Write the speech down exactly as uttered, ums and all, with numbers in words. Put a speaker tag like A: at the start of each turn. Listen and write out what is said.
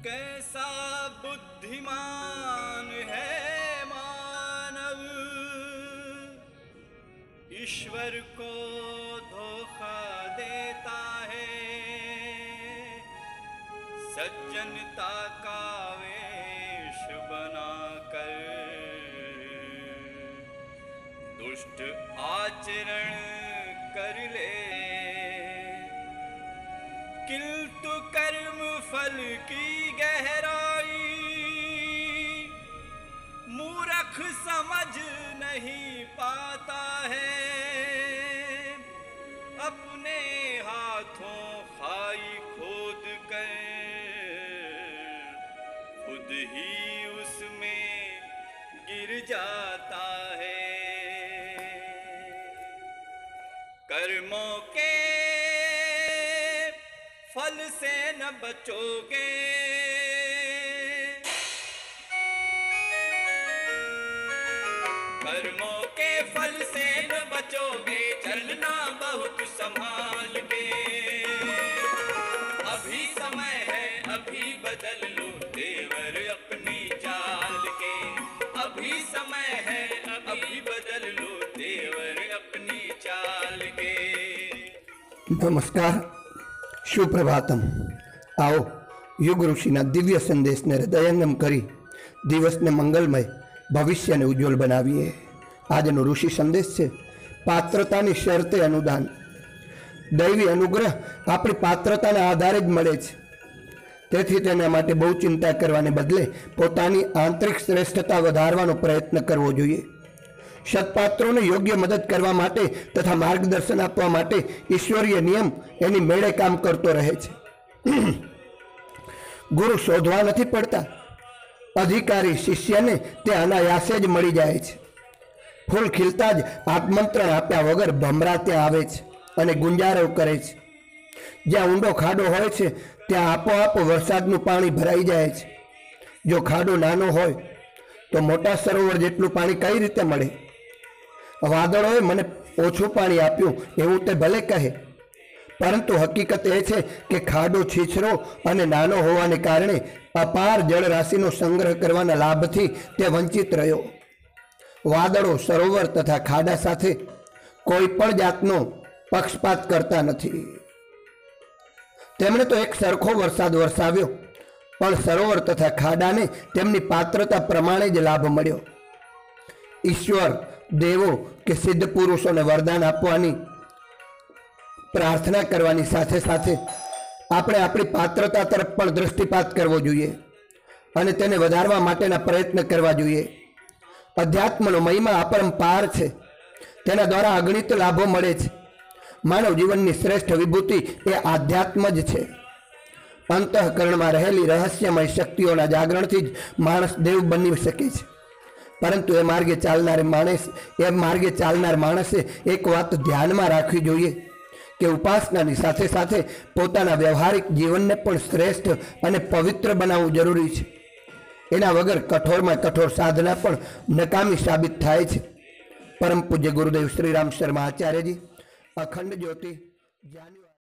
A: कैसा बुद्धिमान है मानव, ईश्वर को धोखा देता है। सज्जनता का वेश बनाकर दुष्ट आचरण कर ले, किंतु कर्म फल की गहराई मूर्ख समझ नहीं पाता है। अपने हाथों खाई खोद कर खुद ही उसमें गिर जाता है। कर्मों के फल से न बचोगे, कर्मों के फल से न बचोगे, चलना बहुत संभाल के। अभी समय है अभी बदल लो तेवर अपनी चाल के, अभी समय है अभी बदल लो तेवर अपनी चाल के।
B: नमस्कार, सुप्रभातम। आओ युग ऋषिना दिव्य संदेश ने हृदयंगम करी दिवस ने मंगलमय भविष्य ने उज्ज्वल बनावीए। આજનો ઋષિ સંદેશ છે પાત્રતાની શરતે અનુદાન। દૈવી અનુગ્રહ આપણી પાત્રતાના આધારે જ મળે છે, તેથી તેના માટે બહુ ચિંતા કરવાને બદલે પોતાની આંતરિક શ્રેષ્ઠતા વધારવાનો પ્રયત્ન કરવો જોઈએ। સત્પાત્રોને યોગ્ય મદદ કરવા માટે તથા માર્ગદર્શન આપવા માટે ઈશ્વરીય નિયમ એની મેળે કામ કરતો રહે છે। ગુરુ શોધવા નથી પડતા, અધિકારી શિષ્યને તે અનાયાસે જ મળી જાય છે। ફૂલ ખીલતા જ આત્મંત્રણ આપ્યા વગર ભમરા ત્યાં આવે છે અને ગુંજારવ કરે છે। જ્યાં ઊંડો ખાડો હોય છે ત્યાં આપોઆપ વરસાદનું પાણી ભરાઈ જાય છે। જો ખાડો નાનો હોય તો મોટા સરોવર જેટલું પાણી કઈ રીતે મળે? વાદળોએ મને ઓછું પાણી આપ્યું એવું તે ભલે કહે, પરંતુ હકીકત એ છે કે ખાડો છીછરો અને નાનો હોવાને કારણે અપાર જળરાશિનો સંગ્રહ કરવાના લાભથી તે વંચિત રહ્યો। વાદળો સરોવર તથા ખાડા સાથે કોઈ પણ જાતનો પક્ષપાત કરતા નથી। તેમણે તો એક સરખો વરસાદ વરસાવ્યો, પણ સરોવર તથા ખાડાને તેમની પાત્રતા પ્રમાણે જ લાભ મળ્યો। ઈશ્વર, દેવો કે સિદ્ધ પુરુષોને વરદાન આપવાની પ્રાર્થના કરવાની સાથે સાથે આપણે આપણી પાત્રતા તરફ પણ દૃષ્ટિપાત કરવો જોઈએ અને તેને વધારવા માટેના પ્રયત્ન કરવા જોઈએ। અધ્યાત્મનો મહિમા અપરંપાર છે, તેના દ્વારા અગણિત લાભો મળે છે। માનવ જીવનની શ્રેષ્ઠ વિભૂતિ એ આધ્યાત્મ જ છે। અંતઃકરણમાં રહેલી રહસ્યમય શક્તિઓના જાગરણથી જ માણસ દેવ બની શકે છે, પરંતુ એ માર્ગે ચાલનાર માણસ એ માર્ગે ચાલનાર માણસે એક વાત ધ્યાનમાં રાખવી જોઈએ કે ઉપાસનાની સાથે સાથે પોતાના વ્યવહારિક જીવનને પણ શ્રેષ્ઠ અને પવિત્ર બનાવવું જરૂરી છે। એના વગર કઠોરમાં કઠોર સાધના પણ નકામી સાબિત થાય છે। પરમ પૂજ્ય ગુરુદેવ શ્રી રામ શર્મા આચાર્યજી, અખંડ જ્યોતિ, જાન્યુ